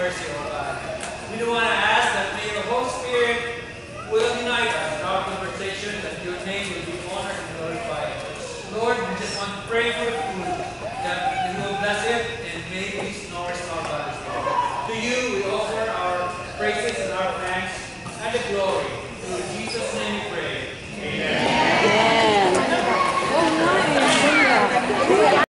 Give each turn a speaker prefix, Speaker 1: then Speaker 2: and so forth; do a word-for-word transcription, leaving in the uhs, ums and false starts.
Speaker 1: mercy, O God. We do want to ask that may the Holy Spirit will unite us in our conversation, that your name will be honored and glorified. Lord, we just want to pray for food, that